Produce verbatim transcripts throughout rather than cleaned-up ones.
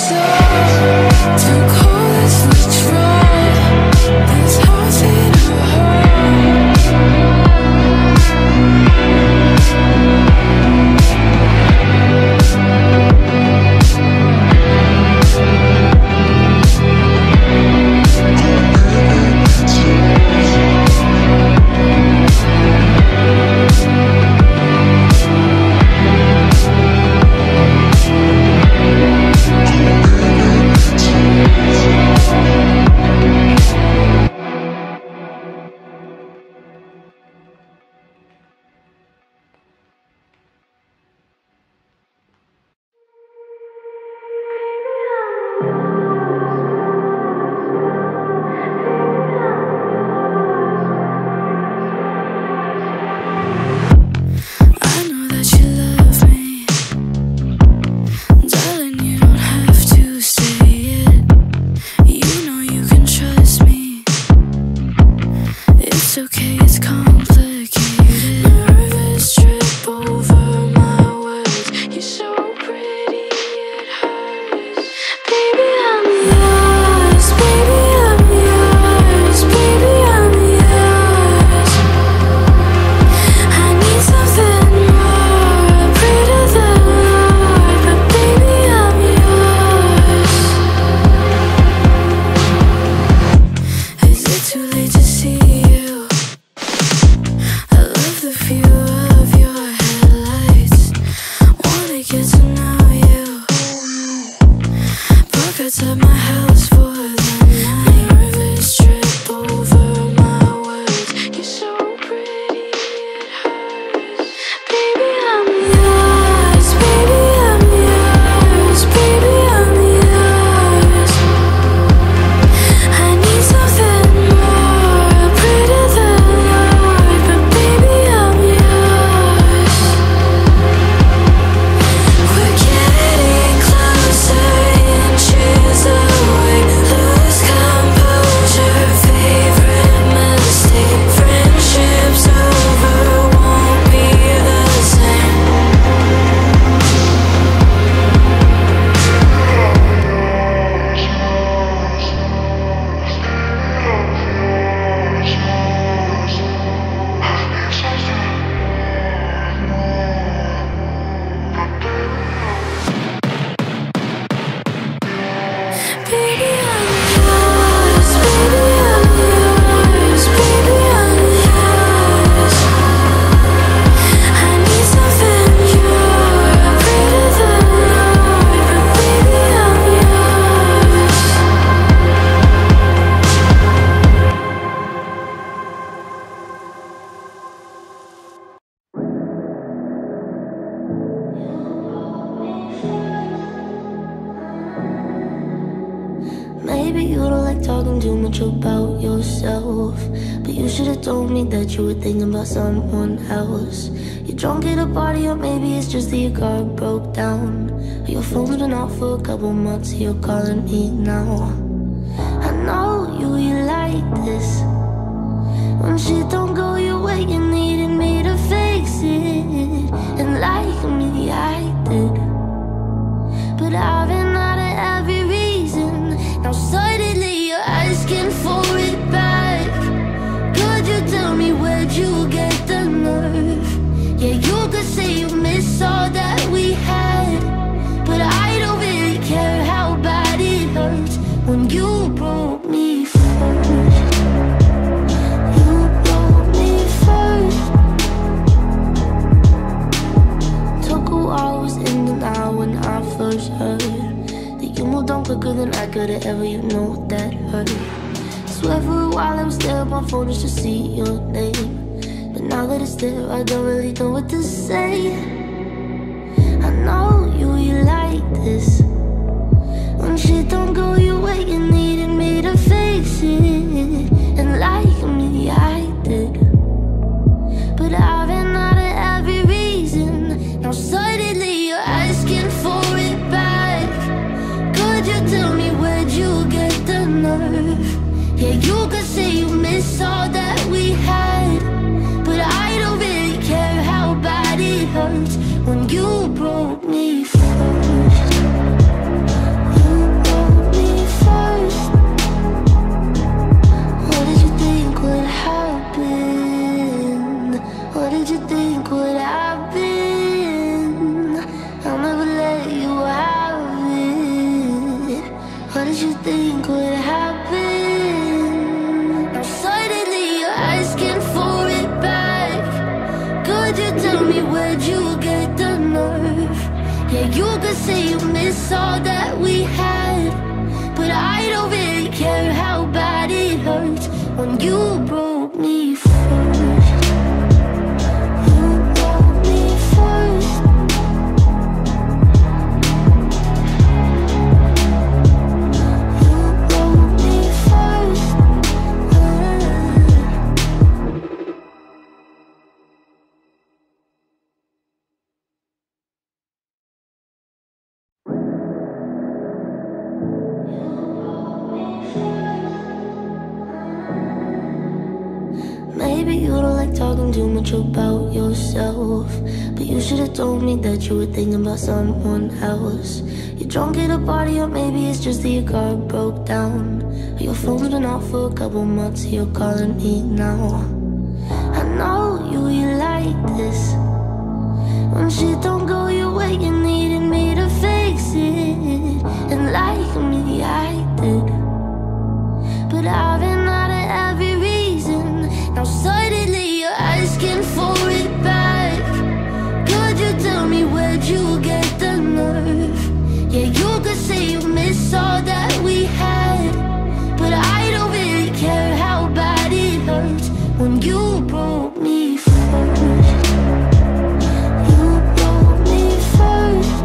Maybe you don't like talking too much about yourself, but you should've told me that you were thinking about someone else. You're drunk at a party, or maybe it's just that your car broke down, or your phone's been off for a couple months, so you're calling me now. I know you, you like this. When shit don't go your way, you needed me to fix it, and like me, I did. But I've been out of every reason. Now suddenly you're asking for it back. Could you tell me where'd you get the nerve? Yeah, you could say you miss all that we had, but I don't really care how bad it hurts when you broke me first. You broke me first. Took a while, was in and out when I first heard that you moved on quicker than I could've ever, you know that hurt. Swear for a while I was there on my phone just to see your name, but now that it's there, I don't really know what to say. I know you, you like this. When shit don't go your way, you needed me to fix it, and like me, I did. But I've been out of every reason. Now suddenly you're asking for it back. Could you tell me where'd you get the nerve? Yeah, you could say you miss all that we had, but I don't really care how bad it hurts when you broke me first. You Yeah, you could say you miss all that we had, but I don't really care how bad it hurts when you broke me first. You broke me first. You broke me first. Maybe you don't like talking too much about yourself, but you should've told me that you were thinking about someone else. You're drunk at a party, or maybe it's just that your car broke down, or your phone's been off for a couple months, so you're calling me now. I know you, you like this. When shit don't go your way, you needed me to fix it, and like me, I did. But I've been out of every reason. Now suddenly you're asking for it back. Could you tell me where'd you get the nerve? Yeah, you could say you miss all that we had, but I don't really care how bad it hurts when you broke me first. You broke me first.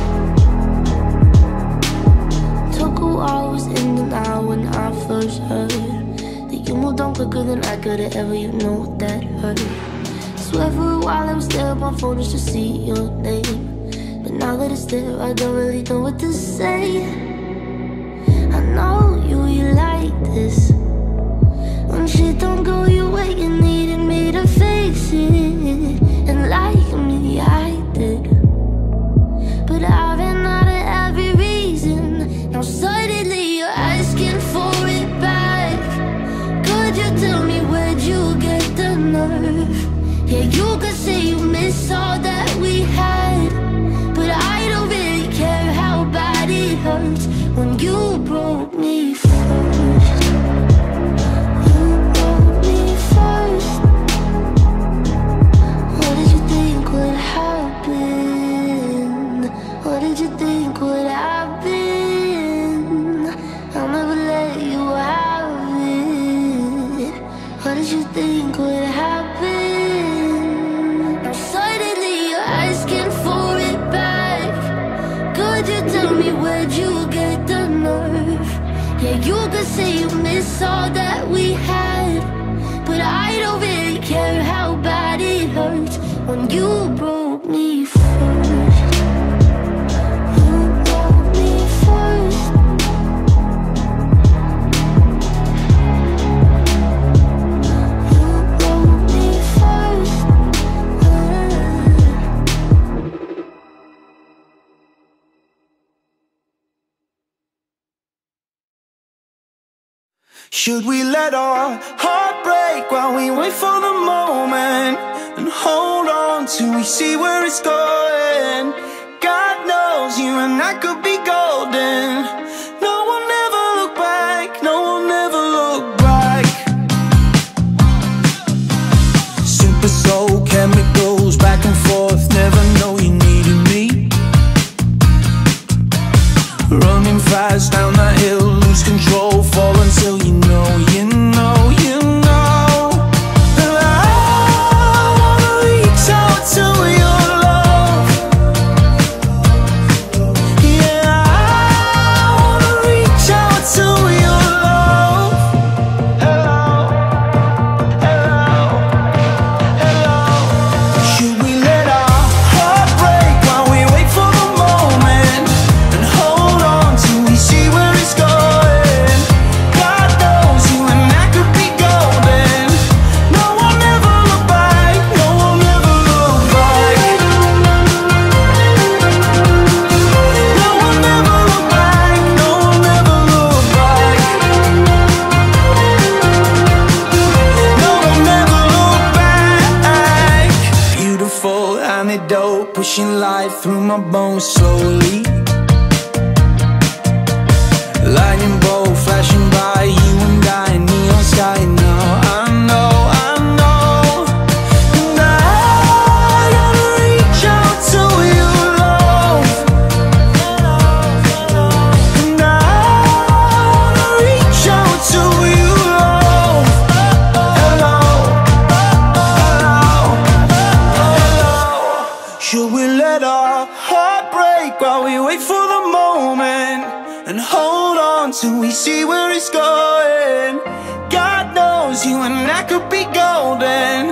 Took a while, was in denial when I first heard that you moved on quicker than I could've ever, you know that hurt. Swear for a while I was there on my phone just to see your name, but now that it's there, I don't really know what to say. I know you, you like this. When shit don't go your way, you needed me to fix it, and like me, I did. But I've been out of every reason. Now suddenly you're asking for it back. Could you tell me where'd you get the nerve? Yeah, you could say you miss all that we had, but I don't really care how bad it hurts when you broke me first. You broke me first. What did you think would happen? What did you think would happen? I'll never let you have it. What did you think would happen? Now suddenly you're asking for it back. Could you tell me where'd you get the nerve? Yeah, you could say you miss all that we had, but I don't really care how bad it hurts when you broke me first. You broke me first. You broke me first. Should we let our heart break while we wait for the moment and hold on till we see where it's going? God knows you and I could be golden. No one ever look back, no one ever look back. Super soul chemicals back and forth, never know you needed me. Running fast down that hill, lose control, fall until you know, you know, you know that I wanna reach out to your love. Yeah, I wanna reach out to your love. Hello, hello, hello. Should we let our heart break while we wait for the moment and hold on till we see where it's going? God knows you and I could be golden. No one ever look back, no one ever look back. No one ever look back, no one ever look back. No one ever look back. Beautiful antidote, pushing life through my bones slowly. Lightning bolt flashing by, you and I, neon sky now. I know, I know, and I gotta reach out to your love. wait for the moment and hold on till we see where it's going. God knows you and I could be golden.